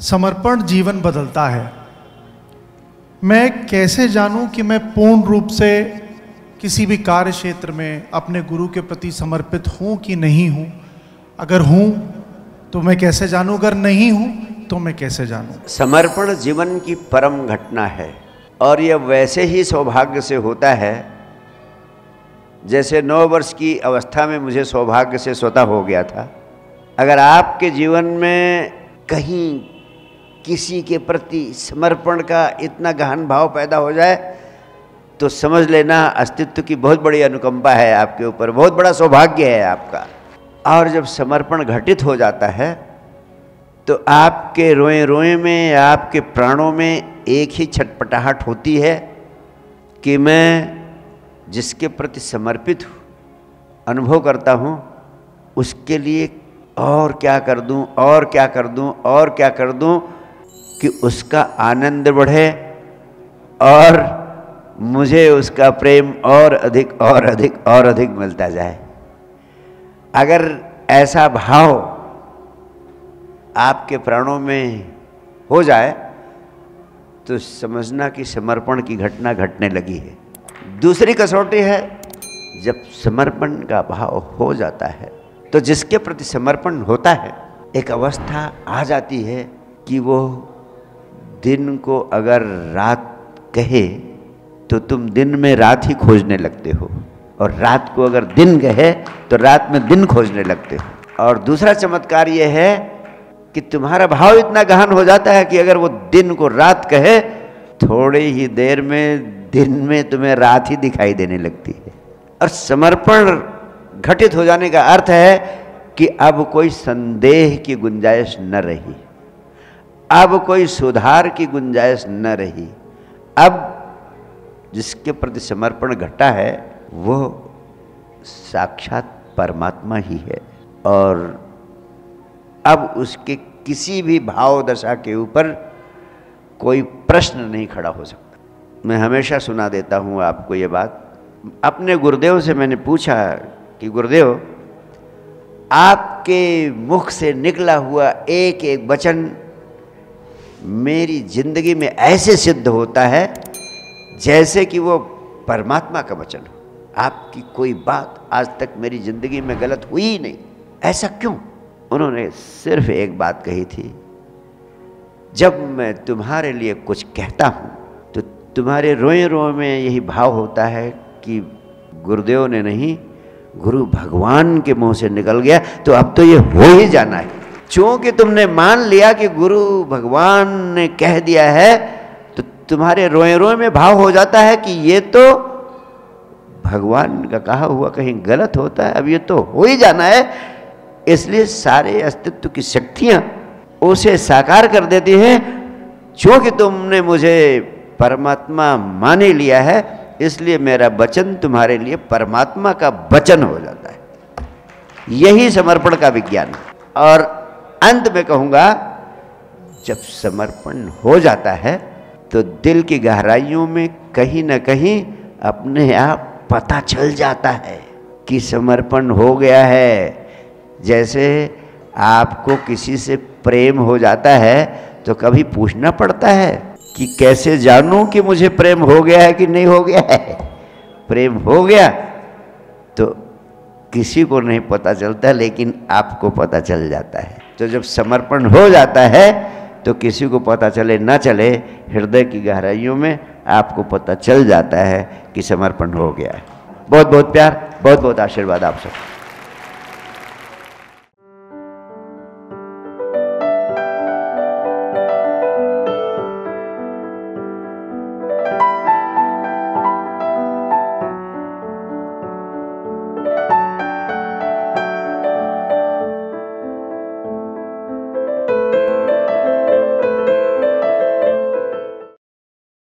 समर्पण जीवन बदलता है। मैं कैसे जानूं कि मैं पूर्ण रूप से किसी भी कार्य क्षेत्र में अपने गुरु के प्रति समर्पित हूं कि नहीं हूं? अगर हूं तो मैं कैसे जानूं, अगर नहीं हूं तो मैं कैसे जानूं? समर्पण जीवन की परम घटना है और यह वैसे ही सौभाग्य से होता है जैसे 9 वर्ष की अवस्था में मुझे सौभाग्य से स्वतः हो गया था। अगर आपके जीवन में कहीं किसी के प्रति समर्पण का इतना गहन भाव पैदा हो जाए तो समझ लेना अस्तित्व की बहुत बड़ी अनुकंपा है आपके ऊपर, बहुत बड़ा सौभाग्य है आपका। और जब समर्पण घटित हो जाता है तो आपके रोए रोए में, आपके प्राणों में एक ही छटपटाहट होती है कि मैं जिसके प्रति समर्पित अनुभव करता हूँ उसके लिए और क्या कर दूँ, और क्या कर दूँ, और क्या कर दूँ कि उसका आनंद बढ़े और मुझे उसका प्रेम और अधिक और अधिक और अधिक मिलता जाए। अगर ऐसा भाव आपके प्राणों में हो जाए तो समझना कि समर्पण की घटना घटने लगी है। दूसरी कसौटी है, जब समर्पण का भाव हो जाता है तो जिसके प्रति समर्पण होता है एक अवस्था आ जाती है कि वो दिन को अगर रात कहे तो तुम दिन में रात ही खोजने लगते हो, और रात को अगर दिन कहे तो रात में दिन खोजने लगते हो। और दूसरा चमत्कार ये है कि तुम्हारा भाव इतना गहन हो जाता है कि अगर वो दिन को रात कहे थोड़ी ही देर में दिन में तुम्हें रात ही दिखाई देने लगती है। और समर्पण घटित हो जाने का अर्थ है कि अब कोई संदेह की गुंजाइश न रही, अब कोई सुधार की गुंजाइश न रही। अब जिसके प्रति समर्पण घटा है वो साक्षात परमात्मा ही है और अब उसके किसी भी भाव दशा के ऊपर कोई प्रश्न नहीं खड़ा हो सकता। मैं हमेशा सुना देता हूँ आपको ये बात। अपने गुरुदेव से मैंने पूछा कि गुरुदेव, आपके मुख से निकला हुआ एक एक वचन मेरी जिंदगी में ऐसे सिद्ध होता है जैसे कि वो परमात्मा का वचन हो। आपकी कोई बात आज तक मेरी जिंदगी में गलत हुई ही नहीं, ऐसा क्यों? उन्होंने सिर्फ एक बात कही थी, जब मैं तुम्हारे लिए कुछ कहता हूँ तो तुम्हारे रोए रोए में यही भाव होता है कि गुरुदेव ने नहीं, गुरु भगवान के मुंह से निकल गया तो अब तो ये हो ही जाना है। चूंकि तुमने मान लिया कि गुरु भगवान ने कह दिया है तो तुम्हारे रोए रोए में भाव हो जाता है कि ये तो भगवान का कहा हुआ कहीं गलत होता है, अब ये तो हो ही जाना है। इसलिए सारे अस्तित्व की शक्तियां उसे साकार कर देती हैं। चूंकि तुमने मुझे परमात्मा मान ही लिया है इसलिए मेरा वचन तुम्हारे लिए परमात्मा का वचन हो जाता है। यही समर्पण का विज्ञान है। और अंत में कहूँगा, जब समर्पण हो जाता है तो दिल की गहराइयों में कहीं ना कहीं अपने आप पता चल जाता है कि समर्पण हो गया है। जैसे आपको किसी से प्रेम हो जाता है तो कभी पूछना पड़ता है कि कैसे जानूं कि मुझे प्रेम हो गया है कि नहीं हो गया है। प्रेम हो गया तो किसी को नहीं पता चलता, लेकिन आपको पता चल जाता है। तो जब समर्पण हो जाता है तो किसी को पता चले ना चले, हृदय की गहराइयों में आपको पता चल जाता है कि समर्पण हो गया है। बहुत बहुत प्यार, बहुत बहुत आशीर्वाद आप सब।